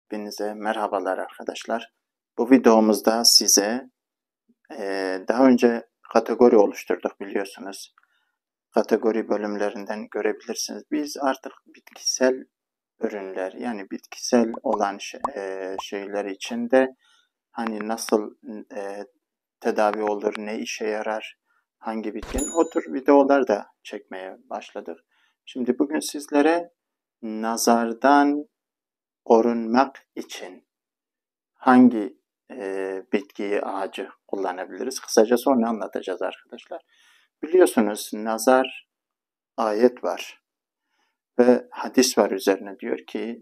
Hepinize merhabalar arkadaşlar. Bu videomuzda size daha önce kategori oluşturduk biliyorsunuz. Kategori bölümlerinden görebilirsiniz. Biz artık bitkisel ürünler yani bitkisel olan şeyler için de hani nasıl tedavi olur, ne işe yarar, hangi bitkinin o tür videolar da çekmeye başladık. Şimdi bugün sizlere nazardan korunmak için hangi bitkiyi, ağacı kullanabiliriz? Kısaca onu anlatacağız arkadaşlar. Biliyorsunuz nazar ayet var ve hadis var üzerine diyor ki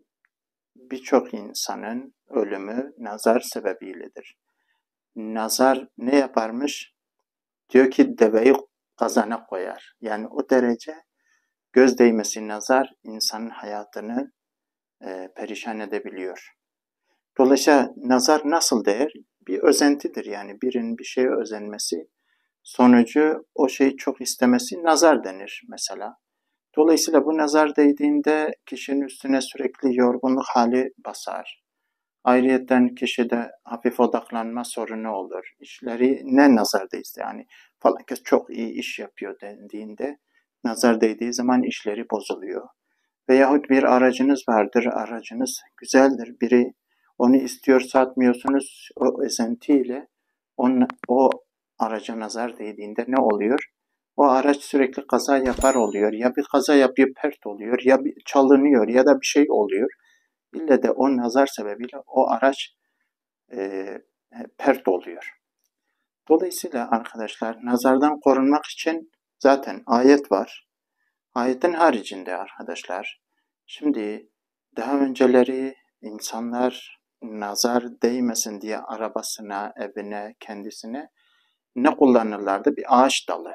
birçok insanın ölümü nazar sebebiyledir. Nazar ne yaparmış? Diyor ki deveyi kazana koyar. Yani o derece göz değmesi nazar insanın hayatını perişan edebiliyor. Dolayısıyla nazar nasıl değer? Bir özentidir yani birinin bir şeye özenmesi sonucu o şeyi çok istemesi nazar denir mesela. Dolayısıyla bu nazar değdiğinde kişinin üstüne sürekli yorgunluk hali basar. Ayrıyeten kişide hafif odaklanma sorunu olur. İşleri ne nazar değse yani falan kez çok iyi iş yapıyor dendiğinde nazar değdiği zaman işleri bozuluyor. Veyahut bir aracınız vardır, aracınız güzeldir, biri onu istiyor satmıyorsunuz, o esentiyle o araca nazar değdiğinde ne oluyor? O araç sürekli kaza yapar oluyor, ya bir kaza yapıyor pert oluyor, ya bir çalınıyor ya da bir şey oluyor. İlle de o nazar sebebiyle o araç e, pert oluyor. Dolayısıyla arkadaşlar nazardan korunmak için zaten ayet var. Ayetin haricinde arkadaşlar, şimdi daha önceleri insanlar nazar değmesin diye arabasına, evine, kendisine ne kullanırlardı? Bir ağaç dalı.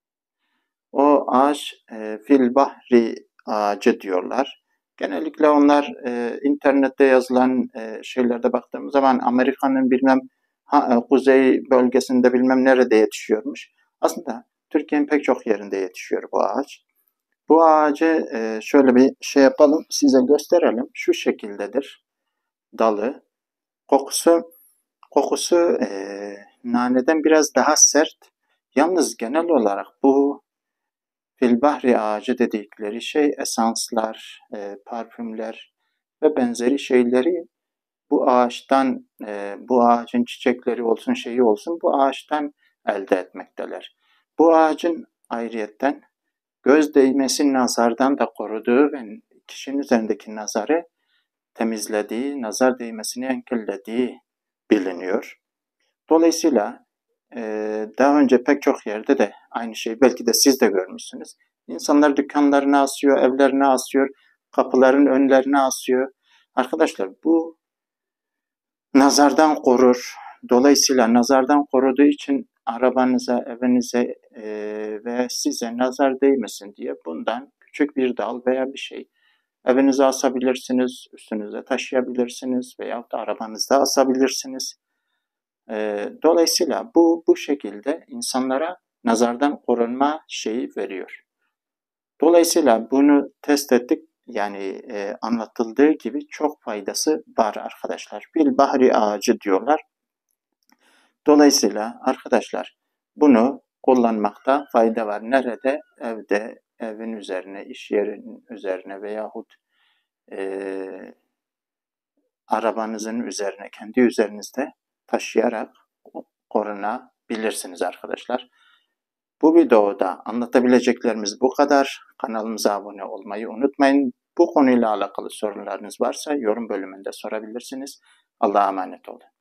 O ağaç fil bahri ağacı diyorlar. Genellikle onlar internette yazılan şeylerde baktığımız zaman Amerika'nın bilmem kuzey bölgesinde bilmem nerede yetişiyormuş. Aslında Türkiye'nin pek çok yerinde yetişiyor bu ağaç. Bu ağacı şöyle bir şey yapalım, size gösterelim. Şu şekildedir dalı. Kokusu naneden biraz daha sert. Yalnız genel olarak bu filbahri ağacı dedikleri şey esanslar, parfümler ve benzeri şeyleri bu ağaçtan, bu ağacın çiçekleri olsun şeyi olsun bu ağaçtan elde etmekteler. Bu ağacın ayrıyetten göz değmesi nazardan da koruduğu ve kişinin üzerindeki nazarı temizlediği, nazar değmesini engellediği biliniyor. Dolayısıyla daha önce pek çok yerde de aynı şeyi belki de siz de görmüşsünüz. İnsanlar dükkanlarına asıyor, evlerine asıyor, kapıların önlerine asıyor. Arkadaşlar bu nazardan korur. Dolayısıyla nazardan koruduğu için arabanıza, evinize ve size nazar değmesin diye bundan küçük bir dal veya bir şey evinize asabilirsiniz, üstünüze taşıyabilirsiniz veyahut da arabanızda asabilirsiniz. Dolayısıyla bu şekilde insanlara nazardan korunma şeyi veriyor. Dolayısıyla bunu test ettik. Yani anlatıldığı gibi çok faydası var arkadaşlar. Fil bahri ağacı diyorlar. Dolayısıyla arkadaşlar bunu kullanmakta fayda var. Nerede? Evde, evin üzerine, iş yerinin üzerine veyahut arabanızın üzerine, kendi üzerinizde taşıyarak korunabilirsiniz arkadaşlar. Bu videoda anlatabileceklerimiz bu kadar. Kanalımıza abone olmayı unutmayın. Bu konuyla alakalı sorunlarınız varsa yorum bölümünde sorabilirsiniz. Allah'a emanet olun.